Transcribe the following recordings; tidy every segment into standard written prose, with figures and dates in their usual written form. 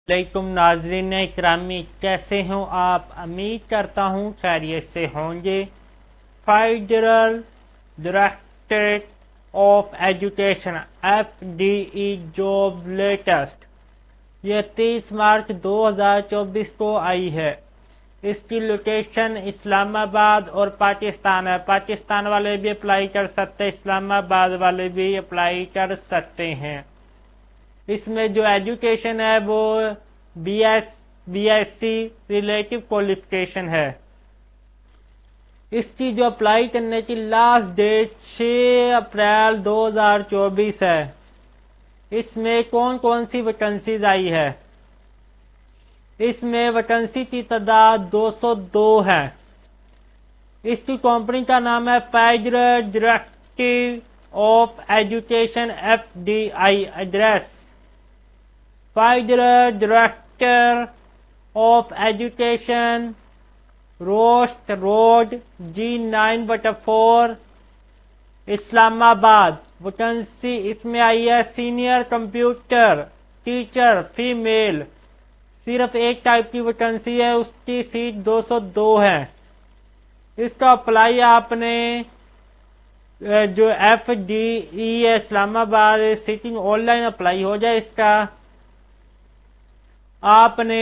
वालेकुम नाजरीन इकरामी, कैसे हो आप? उम्मीद करता हूँ खैरियत से होंगे। Federal directorate of education FDE jobs latest ये 30 मार्च 2024 को आई है। इसकी लोकेशन इस्लामाबाद और पाकिस्तान है। पाकिस्तान वाले भी अप्लाई कर सकते हैं, इस्लामाबाद वाले भी अप्लाई कर सकते हैं। इसमें जो एजुकेशन है वो BSc रिलेटिव क्वालिफिकेशन है। इसकी जो अप्लाई करने की लास्ट डेट 6 अप्रैल 2024 है। इसमें कौन कौन सी वैकेंसीज आई है? इसमें वैकेंसी की तादाद 202 है। इसकी कंपनी का नाम है federal directorate of education FDI। Address federal director of education, roast road, G9/4, Islamabad. Vacancy इसमें आई है सीनियर कंप्यूटर टीचर फीमेल। सिर्फ एक टाइप की वैकेंसी है, उसकी सीट 202 है। इसका अप्लाई आपने जो FDE है इस्लामाबाद सिटिंग ऑनलाइन अप्लाई हो जाए। इसका आपने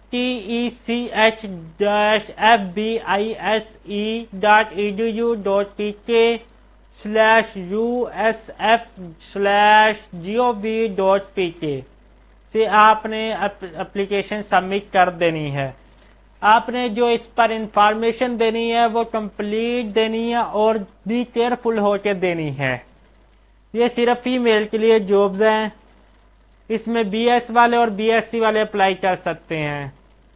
tech-fbise.edu.pk/usf/gov.pk से आपने एप्लीकेशन सबमिट कर देनी है। आपने जो इस पर इंफॉर्मेशन देनी है वो कंप्लीट देनी है और भी केयरफुल होकर देनी है। ये सिर्फ फीमेल के लिए जॉब्स हैं। इसमें BS वाले और BSc वाले अप्लाई कर सकते हैं।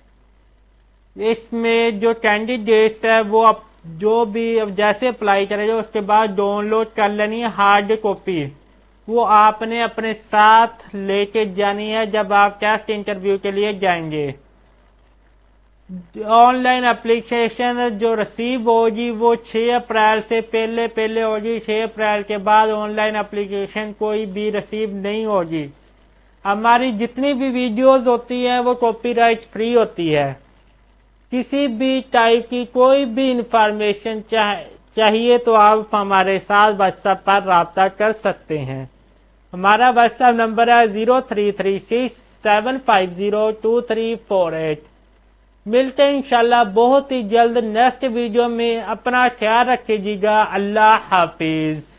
इसमें जो कैंडिडेट्स है वो अब जो भी अब जैसे अप्लाई करेगा उसके बाद डाउनलोड कर लेनी है हार्ड कॉपी। वो आपने अपने साथ लेके जानी है जब आप टेस्ट इंटरव्यू के लिए जाएंगे। ऑनलाइन एप्लीकेशन जो रिसीव होगी वो 6 अप्रैल से पहले होगी। 6 अप्रैल के बाद ऑनलाइन एप्लीकेशन कोई भी रिसीव नहीं होगी। हमारी जितनी भी वीडियोस होती हैं वो कॉपीराइट फ्री होती है। किसी भी टाइप की कोई भी इंफॉर्मेशन चाहिए तो आप हमारे साथ व्हाट्सएप पर राब्ता कर सकते हैं। हमारा व्हाट्सएप नंबर है 0336750238। मिलते हैं इंशाल्लाह बहुत ही जल्द नेक्स्ट वीडियो में। अपना ख्याल रखिएगा। अल्लाह हाफिज।